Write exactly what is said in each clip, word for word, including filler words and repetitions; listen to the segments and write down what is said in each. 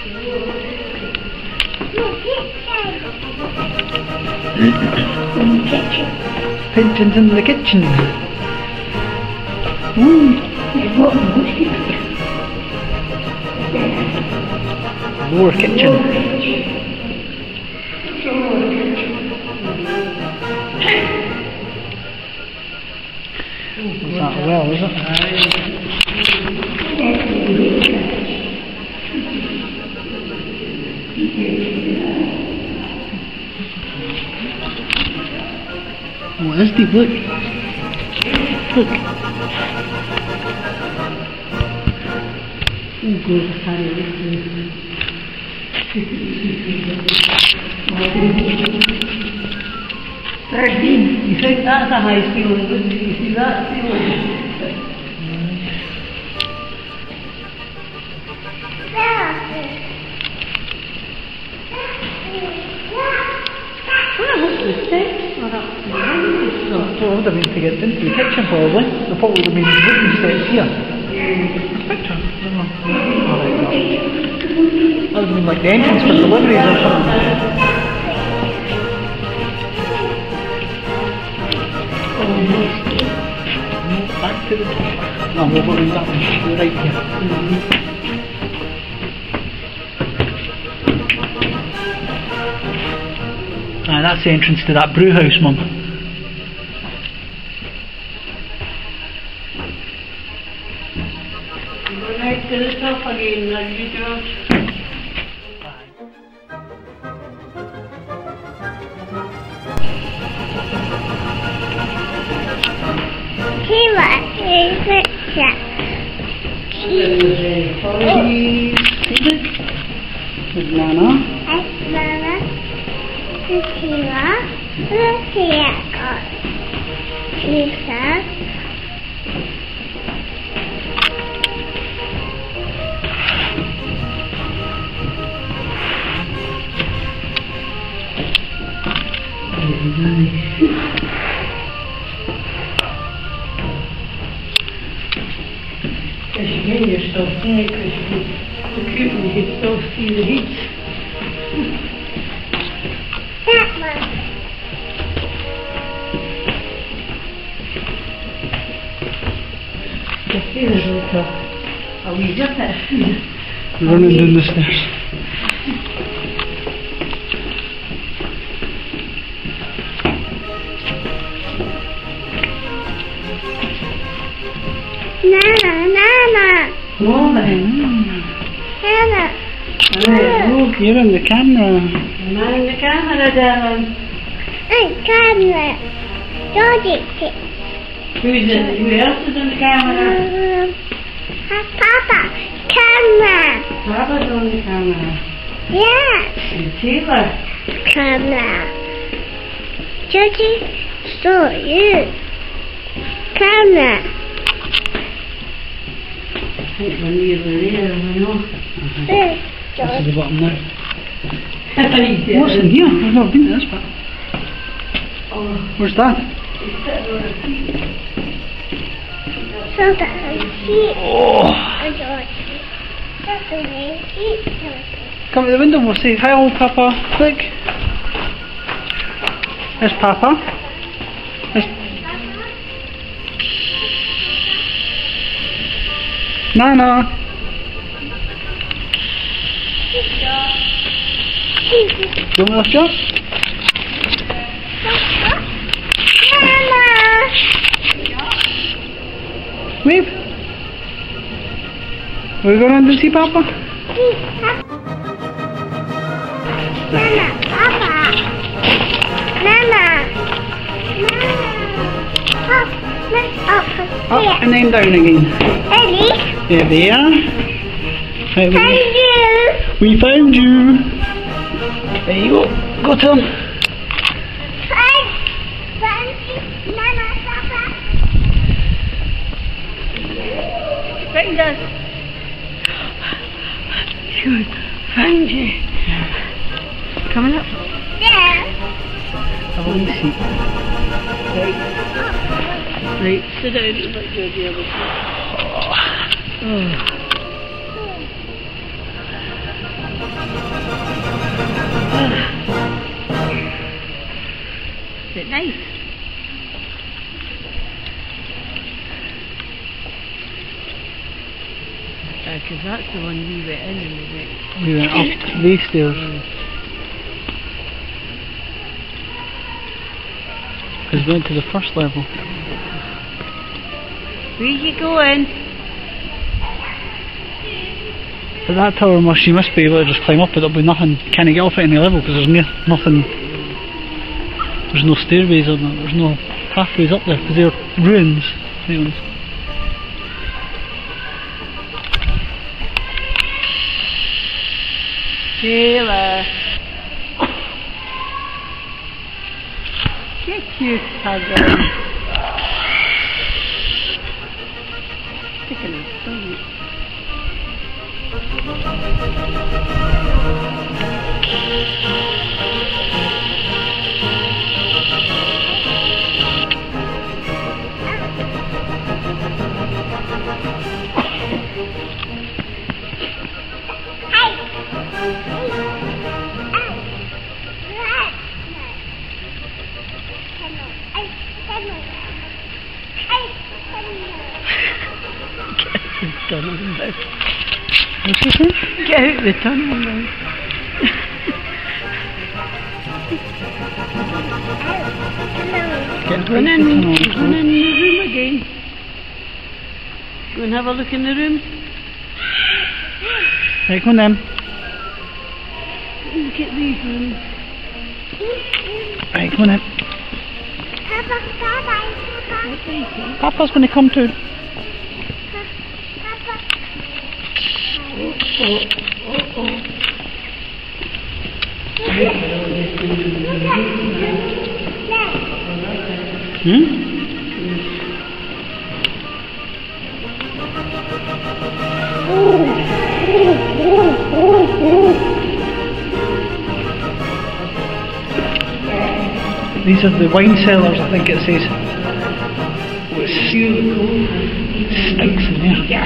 In the kitchen. Pigeons in the kitchen. Ooh. There's what More kitchen. It's not well, is it? Oh, that's deep, look. Look. Oh, good, I can't even Thirteen. You think that's a high ceiling, wouldn't you? You see that ceiling? Well, it would have been to get into the kitchen probably. There probably would have been wooden steps here. Picture. Alright, no. That would have been like the entrance for deliveries or something. No, back to the top. No, we'll go in that one. You're right here. Mm-hmm. Ah, that's the entrance to that brew house, Mum. Right to the top again, now you girls. Kira is picture. Cheese. With Nana. That's Mama. This Kira. Look here, got pizza. Because you get yourself there, because you can, the curtain, you can still see the heat. That one. You can see there's like a, a wee dip at Running down the stairs. Nana, Nana. Morning. Nana. Oh, you're in the camera. Am I in the camera, darling? Hey, camera. Georgie. Who's in, who else is in the camera? Um, Papa. Camera. Papa's on the camera. Yes. And Taylor. Camera. Georgie. So you. Camera. I think we're nearly there, you know. Uh-huh. Hey, This is Georgie. the bottom now. What's What's in here? I've never been to this part. Oh, Where's that? he's sitting on her feet. So that I see. Oh. Georgie. That's the way he Georgie. Come to the window, we'll say, hi old Papa. Look. There's Papa. There's Nana. Do you want to jump? Mama. Wave. We're going to see Papa? Mama, Papa. Mama. Mama. Up, Up here. and then down again. Ellie. There they are. Right, we, Thank you. we found you. There you go. Go to them. Thank, thank you, Mama, Papa. Find us. Good. Find you. Coming up. There. Have a wee seat. Right. Right. Sit down and let your the other side. Oh. nice. Because that's the one we went in and we went. We went up these stairs. Because we went to the first level. Where you going? But that tower must, you must be able to just climb up it, there'll be nothing, can't get off at any level because there's no, nothing, there's no stairways or no, there's no pathways up there because they're ruins. Anyways. Taylor. Get cute, Hugger. Sticking out, don't you? Tunnel now. What's this one? Get out the tunnel now. Get Going out in, the tunnel. going in the room again. Go and have a look in the room. Right, come on then. Look at these rooms. Right, come on then. Papa, Papa, Papa. Papa's going to come too. Papa. Oh, oh, oh, oh. Hmm? These are the wine cellars, I think it says. Oh, it stinks in there.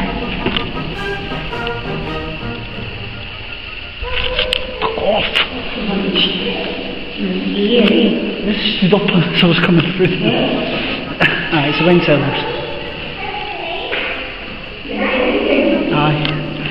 Fuck off! This stood up as I was coming through. Ah, it's the wine cellars. Aye.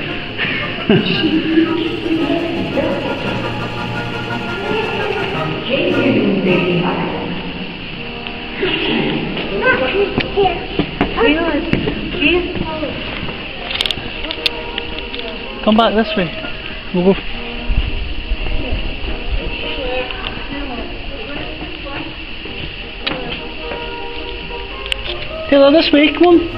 Come back this way. We'll go. Taylor, this way, come on.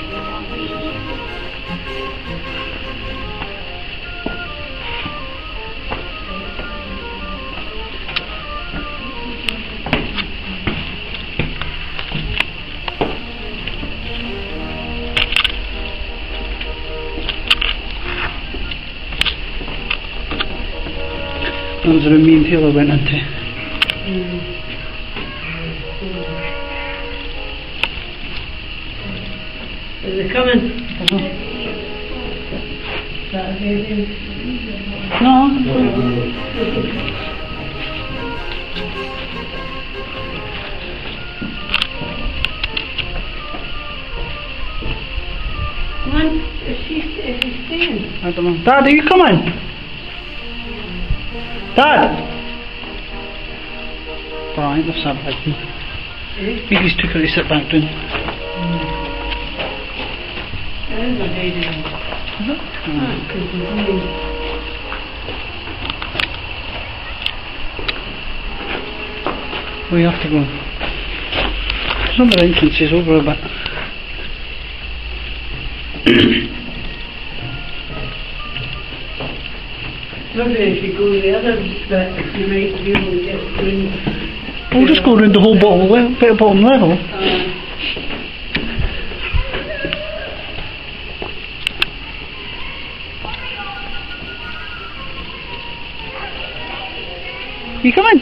That was the room me and Taylor went into. Mm. Is it coming? Uh-huh. That is No. Come on, is she, is she staying? I don't know. Dad, are you coming? Dad! Alright, they've sat back down. Maybe he's took her to sit back down. There is a baby. Is it? Ah, because the baby. We have to go. Some of the entrances over a bit. Maybe if you go the other bit, you might be able to get through. We'll just go around the whole bottom, le bit of bottom level. Uh, You coming?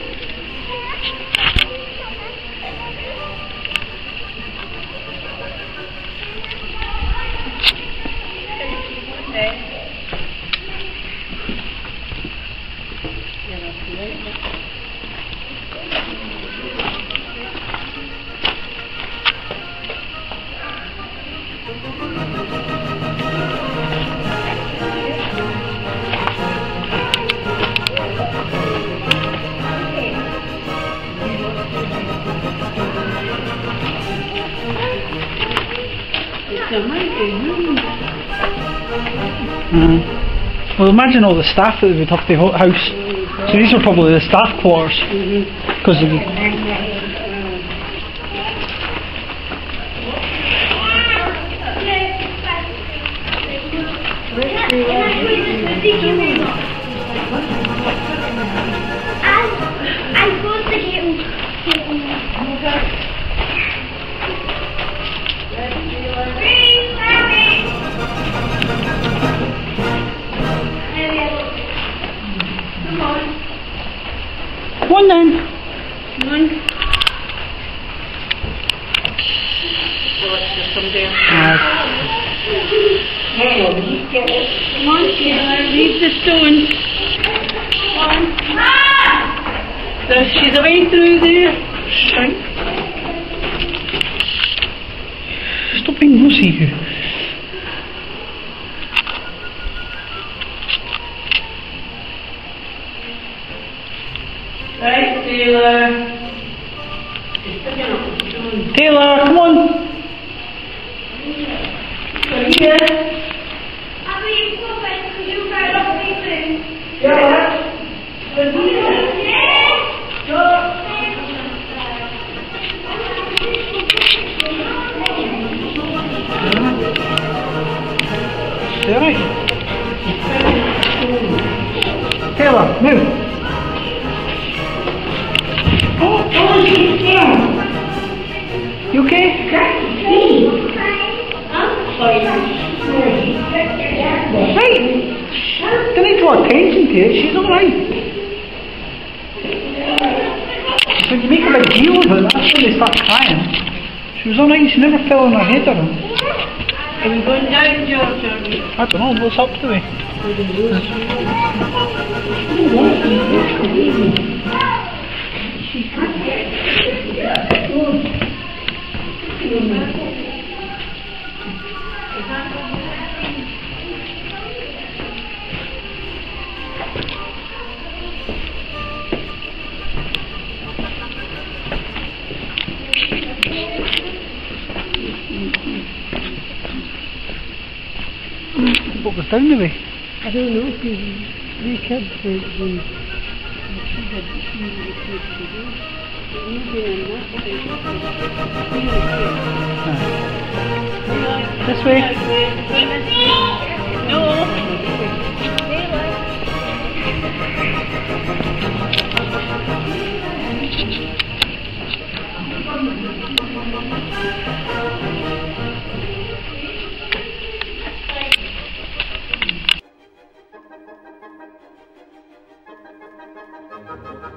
Uh, well, imagine all the staff that would have the ho- house. So these are probably the staff quarters. Because of the... I suppose the game. Come on then. Come on. Watch this someday. Uh, Come on, Taylor, leave the stone. Come on. So she's away through there. Shite. Stop being nosy, you. Right, Taylor. She's picking up the stone. Taylor, come on. So here. Abby, you go back because you got up me too. Yeah. So here. Go. Stay right. Taylor, move. Oh, she's down. You okay? Right. Don't need to draw attention to it. She's alright. When you make a big deal of it, that's when they start crying. She was alright. She never fell on her head or anything. Are we going down, George? Are we? I don't know. What's up to me? What was down the way? I don't know, because we kids were when she had seen the kids to do. But we've been in that place. This way. No. Thank you.